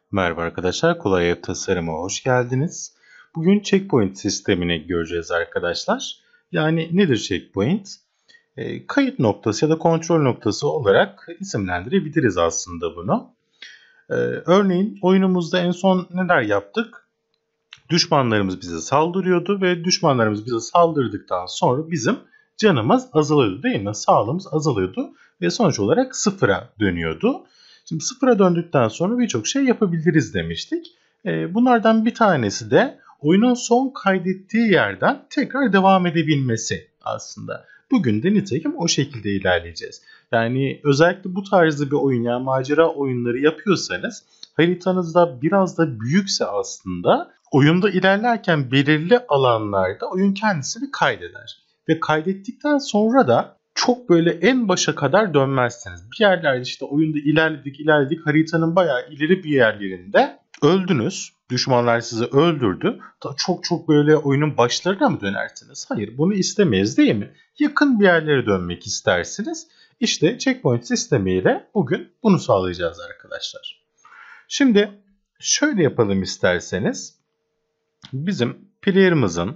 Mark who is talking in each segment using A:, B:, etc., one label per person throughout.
A: Merhaba arkadaşlar, Kolay Ev Tasarım'a hoş geldiniz. Bugün checkpoint sistemini göreceğiz arkadaşlar. Yani nedir checkpoint? Kayıt noktası ya da kontrol noktası olarak isimlendirebiliriz aslında bunu. Örneğin oyunumuzda en son neler yaptık? Düşmanlarımız bize saldırıyordu ve düşmanlarımız bize saldırdıktan sonra bizim canımız azalıyordu değil mi? Sağlığımız azalıyordu ve sonuç olarak sıfıra dönüyordu. Şimdi sıfıra döndükten sonra birçok şey yapabiliriz demiştik. Bunlardan bir tanesi de oyunun son kaydettiği yerden tekrar devam edebilmesi aslında. Bugün de nitekim o şekilde ilerleyeceğiz. Yani özellikle bu tarzda bir oyun, yani macera oyunları yapıyorsanız haritanız da biraz da büyükse aslında oyunda ilerlerken belirli alanlarda oyun kendisini kaydeder. Ve kaydettikten sonra da çok böyle en başa kadar dönmezsiniz. Bir yerlerde işte oyunda ilerledik haritanın bayağı ileri bir yerlerinde öldünüz. Düşmanlar sizi öldürdü. Çok böyle oyunun başlarına mı dönersiniz? Hayır, bunu istemeyiz değil mi? Yakın bir yerlere dönmek istersiniz. İşte checkpoint sistemiyle bugün bunu sağlayacağız arkadaşlar. Şimdi şöyle yapalım isterseniz. Bizim player'ımızın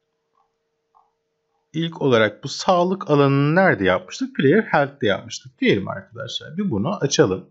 A: ilk olarak bu sağlık alanını nerede yapmıştık? Player Health'te yapmıştık değil mi arkadaşlar? Bir bunu açalım.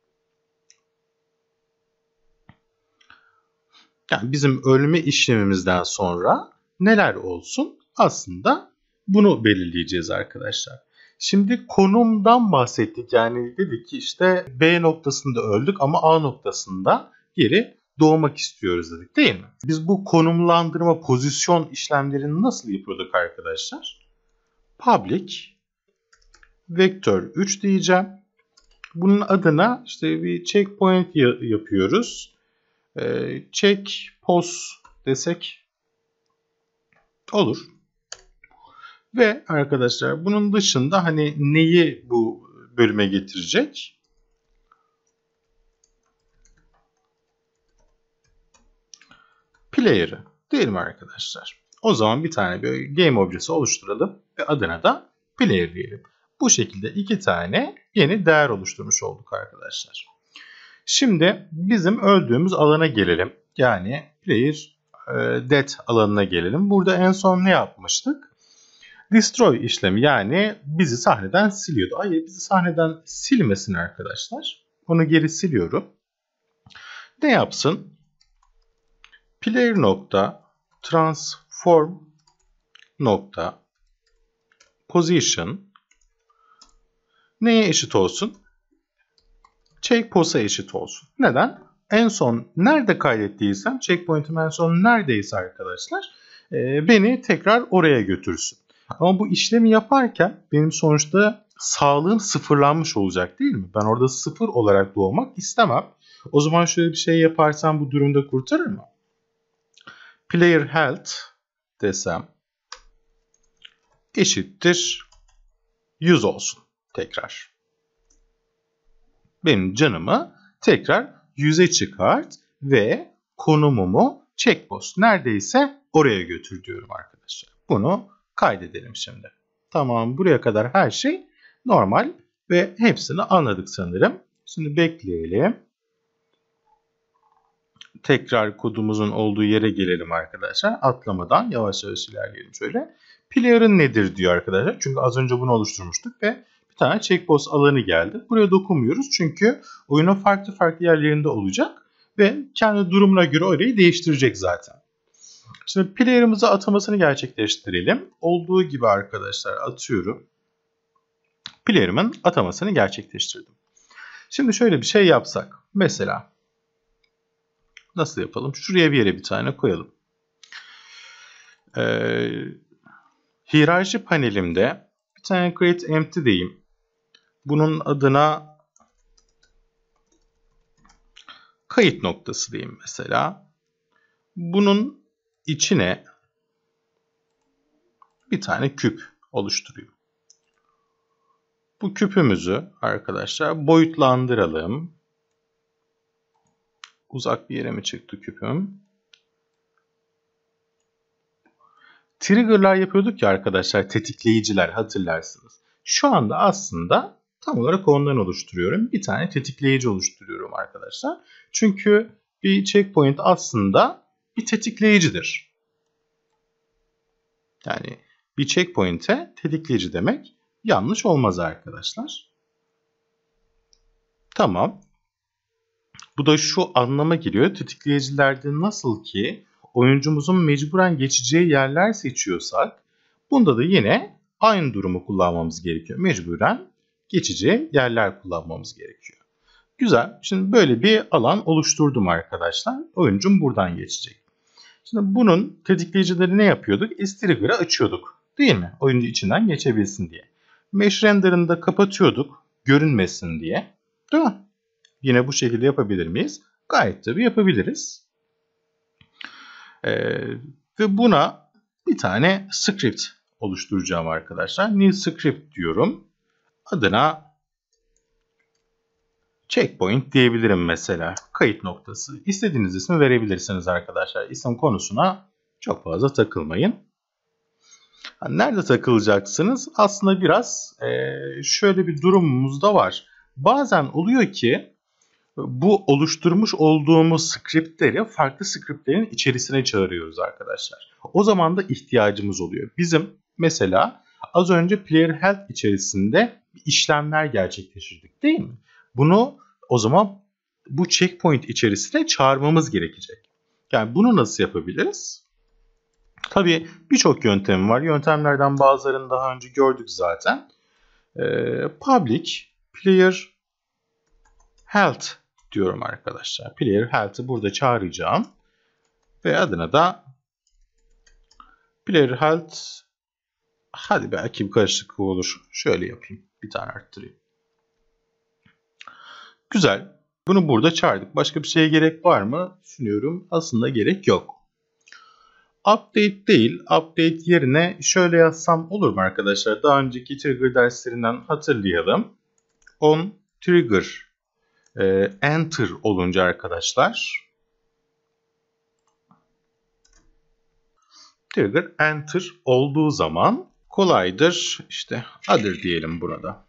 A: Yani bizim ölme işlemimizden sonra neler olsun? Aslında bunu belirleyeceğiz arkadaşlar. Şimdi konumdan bahsettik. Yani dedik ki işte B noktasında öldük ama A noktasında geri doğmak istiyoruz dedik değil mi? Biz bu konumlandırma, pozisyon işlemlerini nasıl yapıyorduk arkadaşlar? Public vektör 3 diyeceğim. Bunun adına işte bir checkpoint yapıyoruz. Check post desek olur. Ve arkadaşlar bunun dışında hani neyi bu bölüme getirecek? Player'ı değil mi arkadaşlar? O zaman bir tane bir game objesi oluşturalım ve adına da player diyelim. Bu şekilde iki tane yeni değer oluşturmuş olduk arkadaşlar. Şimdi bizim öldüğümüz alana gelelim. Yani player death alanına gelelim. Burada en son ne yapmıştık? Destroy işlemi, yani bizi sahneden siliyordu. Hayır, bizi sahneden silmesin arkadaşlar. Onu geri siliyorum. Ne yapsın? Player nokta transform nokta position neye eşit olsun? Checkpost'a eşit olsun. Neden? En son nerede kaydettiysem, checkpoint'im en son neredeyse arkadaşlar, beni tekrar oraya götürsün. Ama bu işlemi yaparken benim sonuçta sağlığım sıfırlanmış olacak değil mi? Ben orada sıfır olarak doğmak istemem. O zaman şöyle bir şey yaparsam bu durumda kurtarır mı? Player health desem eşittir 100 olsun tekrar. Benim canımı tekrar 100'e çıkart ve konumumu checkpost neredeyse oraya götür diyorum arkadaşlar. Bunu kaydedelim şimdi. Tamam, buraya kadar her şey normal ve hepsini anladık sanırım. Şimdi bekleyelim. Tekrar kodumuzun olduğu yere gelelim arkadaşlar. Atlamadan yavaş yavaş ilerleyelim şöyle. Player'ın nedir diyor arkadaşlar. Çünkü az önce bunu oluşturmuştuk ve bir tane checkpost alanı geldi. Buraya dokunmuyoruz çünkü oyunun farklı yerlerinde olacak ve kendi durumuna göre orayı değiştirecek zaten. Şimdi player'ımıza atamasını gerçekleştirelim. Olduğu gibi arkadaşlar atıyorum. Player'ımın atamasını gerçekleştirdim. Şimdi şöyle bir şey yapsak. Mesela nasıl yapalım? Şuraya bir yere bir tane koyalım. Hiyerarşi panelimde bir tane create empty diyeyim. Bunun adına kayıt noktası diyeyim mesela. Bunun içine bir tane küp oluşturuyorum. Bu küpümüzü arkadaşlar boyutlandıralım. Uzak bir yere mi çıktı küpüm? Trigger'lar yapıyorduk ya arkadaşlar, tetikleyiciler, hatırlarsınız. Şu anda aslında Tam olarak ondan oluşturuyorum. Bir tane tetikleyici oluşturuyorum arkadaşlar. Çünkü bir checkpoint aslında bir tetikleyicidir. Yani bir checkpoint'e tetikleyici demek yanlış olmaz arkadaşlar. Tamam. Bu da şu anlama geliyor. Tetikleyicilerde nasıl ki oyuncumuzun mecburen geçeceği yerler seçiyorsak, bunda da yine aynı durumu kullanmamız gerekiyor. Mecburen geçeceği yerler kullanmamız gerekiyor. Güzel. Şimdi böyle bir alan oluşturdum arkadaşlar. Oyuncum buradan geçecek. Şimdi bunun tetikleyicileri ne yapıyorduk? S-Trigger'ı açıyorduk. Değil mi? Oyuncu içinden geçebilsin diye. Mesh render'ını da kapatıyorduk. Görünmesin diye. Değil mi? Yine bu şekilde yapabilir miyiz? Gayet tabii yapabiliriz. Ve buna bir tane script oluşturacağım arkadaşlar. New script diyorum. Adına checkpoint diyebilirim mesela. Kayıt noktası. İstediğiniz ismi verebilirsiniz arkadaşlar. İsim konusuna çok fazla takılmayın. Nerede takılacaksınız? Aslında biraz şöyle bir durumumuz da var. Bazen oluyor ki bu oluşturmuş olduğumuz scriptleri farklı scriptlerin içerisine çağırıyoruz arkadaşlar. O zaman da ihtiyacımız oluyor. Bizim mesela az önce player health içerisinde işlemler gerçekleştirdik değil mi? Bunu o zaman bu checkpoint içerisine çağırmamız gerekecek. Yani bunu nasıl yapabiliriz? Tabii birçok yöntem var. Yöntemlerden bazılarını daha önce gördük zaten. Public player health diyorum arkadaşlar. Player health'ı burada çağıracağım. Ve adına da player health, hadi belki bir karışıklık olur. Şöyle yapayım. Bir tane arttırayım. Güzel. Bunu burada çağırdık. Başka bir şeye gerek var mı? Düşünüyorum. Aslında gerek yok. Update değil. Update yerine şöyle yazsam olur mu arkadaşlar? Daha önceki trigger derslerinden hatırlayalım. On trigger enter olunca arkadaşlar, trigger enter olduğu zaman kolaydır. İşte other diyelim burada.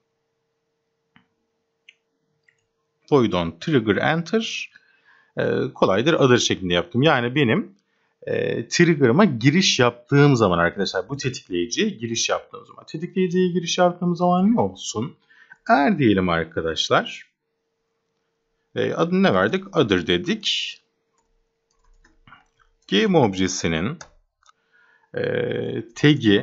A: Void on trigger enter kolaydır other şeklinde yaptım. Yani benim trigger'ıma giriş yaptığım zaman arkadaşlar, bu tetikleyiciye giriş yaptığım zaman. Tetikleyiciye giriş yaptığım zaman ne olsun? Eğer diyelim arkadaşlar. Adını ne verdik? Other dedik. Game objesinin tag'i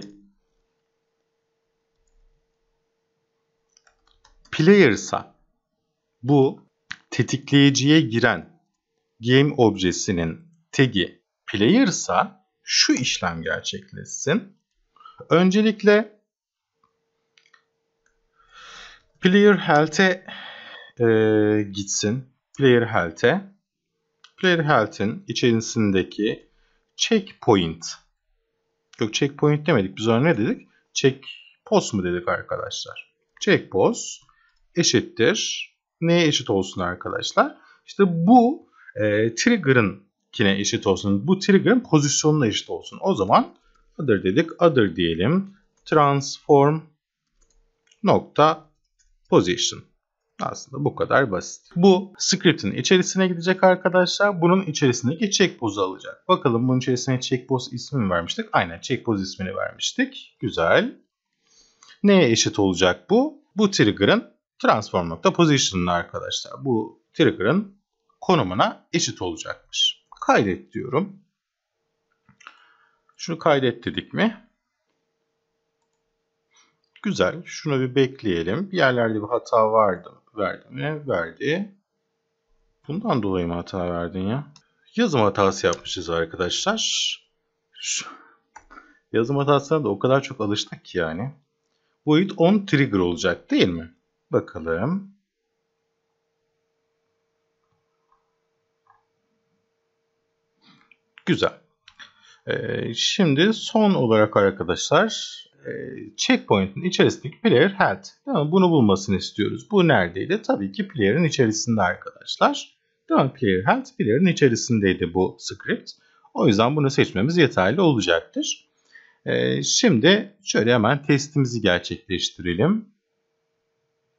A: player'sa, bu tetikleyiciye giren game objesinin tag'i player'sa şu işlem gerçekleşsin. Öncelikle player health'e gitsin. Player health'in içerisindeki checkpoint. Yok, checkpoint demedik. Biz ona ne dedik? Checkpost mu dedik arkadaşlar? Checkpost eşittir. Neye eşit olsun arkadaşlar? İşte bu trigger'ınkine eşit olsun. Bu trigger'ın pozisyonuna eşit olsun. O zaman other dedik. Other diyelim. Transform nokta position. Aslında bu kadar basit. Bu script'in içerisine gidecek arkadaşlar. Bunun içerisindeki checkpost'u alacak. Bakalım bunun içerisine checkpost ismini vermiştik. Aynen, checkpost ismini vermiştik. Güzel. Neye eşit olacak bu? Bu trigger'ın transform.position'ına arkadaşlar. Bu trigger'ın konumuna eşit olacakmış. Kaydet diyorum. Şunu kaydet dedik mi? Güzel. Şunu bir bekleyelim. Bir yerlerde bir hata vardı. Verdi mi? Verdi. Bundan dolayı mı hata verdin ya? Yazım hatası yapmışız arkadaşlar. Yazım hatasına da o kadar çok alıştık ki yani. Void on trigger olacak değil mi? Bakalım. Güzel. Şimdi son olarak arkadaşlar checkpoint'in içerisindeki player health. Tamam, bunu bulmasını istiyoruz. Bu neredeydi? Tabii ki player'ın içerisinde arkadaşlar. Tamam, player health player'ın içerisindeydi bu script. O yüzden bunu seçmemiz yeterli olacaktır. Şimdi şöyle hemen testimizi gerçekleştirelim.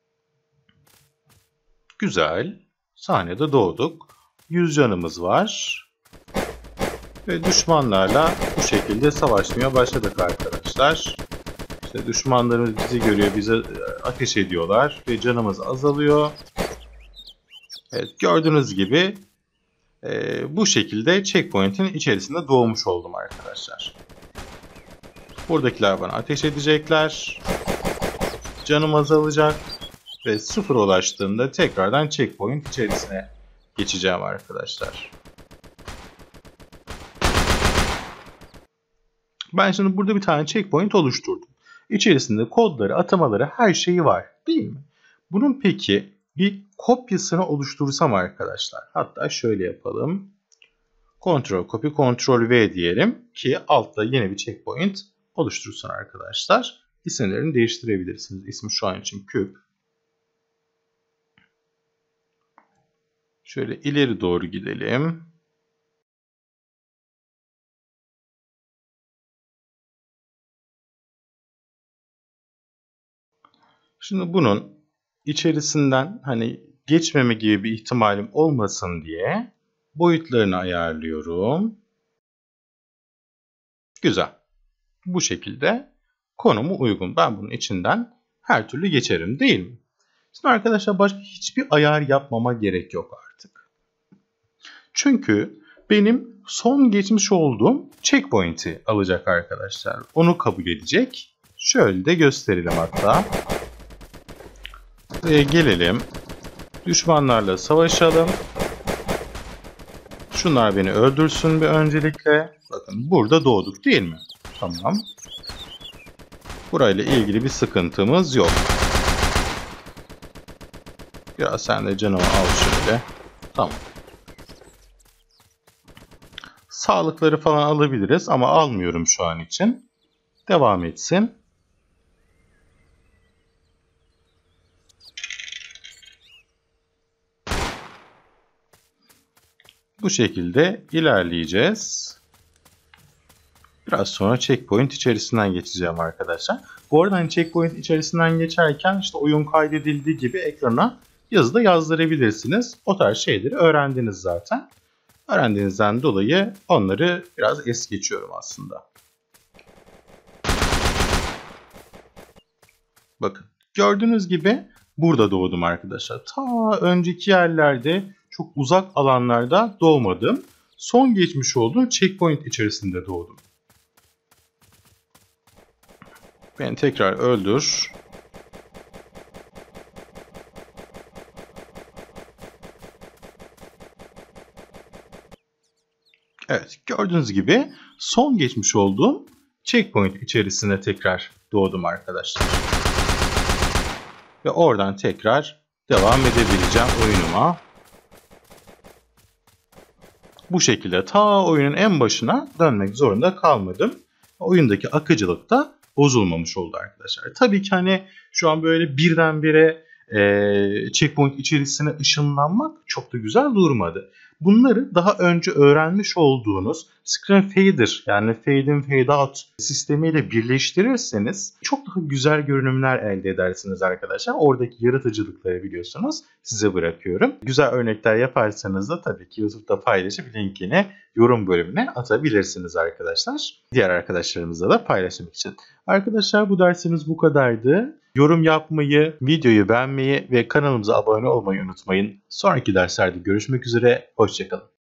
A: Güzel. Sahnede doğduk. 100 canımız var. Ve düşmanlarla bu şekilde savaşmaya başladık arkadaşlar. İşte düşmanlarımız bizi görüyor, bize ateş ediyorlar ve canımız azalıyor. Evet, gördüğünüz gibi bu şekilde checkpoint'in içerisinde doğmuş oldum arkadaşlar. Buradakiler bana ateş edecekler. Canım azalacak ve sıfıra ulaştığımda tekrardan checkpoint içerisine geçeceğim arkadaşlar. Ben şimdi burada bir tane checkpoint oluşturdum. İçerisinde kodları, atamaları, her şeyi var, değil mi? Bunun peki bir kopyasını oluşturursam arkadaşlar. Hatta şöyle yapalım. Ctrl Copy, Ctrl V diyelim ki altta yeni bir checkpoint oluştursun arkadaşlar. İsimlerini değiştirebilirsiniz. İsmi şu an için küp. Şöyle ileri doğru gidelim. Şimdi bunun içerisinden hani geçmeme gibi bir ihtimalim olmasın diye boyutlarını ayarlıyorum. Güzel. Bu şekilde konumu uygun. Ben bunun içinden her türlü geçerim, değil mi? Şimdi arkadaşlar başka hiçbir ayar yapmama gerek yok artık. Çünkü benim son geçmiş olduğum checkpoint'i alacak arkadaşlar. Onu kabul edecek. Şöyle de gösterelim hatta. Gelelim. Düşmanlarla savaşalım. Şunlar beni öldürsün bir öncelikle. Bakın burada doğduk, değil mi? Tamam. Burayla ilgili bir sıkıntımız yok. Ya sen de canımı al şöyle. Tamam. Sağlıkları falan alabiliriz ama almıyorum şu an için. Devam etsin. Bu şekilde ilerleyeceğiz. Biraz sonra checkpoint içerisinden geçeceğim arkadaşlar. Bu arada hani checkpoint içerisinden geçerken işte oyun kaydedildiği gibi ekrana yazı da yazdırabilirsiniz. O tarz şeyleri öğrendiniz zaten. Öğrendiğinizden dolayı onları biraz es geçiyorum aslında. Bakın gördüğünüz gibi burada doğdum arkadaşlar. Ta önceki yerlerde çok uzak alanlarda doğmadım. Son geçmiş olduğum checkpoint içerisinde doğdum. Beni tekrar öldür. Evet, gördüğünüz gibi son geçmiş olduğum checkpoint içerisine tekrar doğdum arkadaşlar. Ve oradan tekrar devam edebileceğim oyunuma. Bu şekilde ta oyunun en başına dönmek zorunda kalmadım. Oyundaki akıcılık da bozulmamış oldu arkadaşlar. Tabii ki hani şu an böyle birdenbire checkpoint içerisine ışınlanmak çok da güzel durmadı. Bunları daha önce öğrenmiş olduğunuz screen fader yani fade in fade out sistemiyle birleştirirseniz çok daha güzel görünümler elde edersiniz arkadaşlar. Oradaki yaratıcılıkları biliyorsunuz size bırakıyorum. Güzel örnekler yaparsanız da tabii ki YouTube'da paylaşıp linkini yorum bölümüne atabilirsiniz arkadaşlar. Diğer arkadaşlarımızla da paylaşmak için. Arkadaşlar bu dersimiz bu kadardı. Yorum yapmayı, videoyu beğenmeyi ve kanalımıza abone olmayı unutmayın. Sonraki derslerde görüşmek üzere. Hoşça kalın.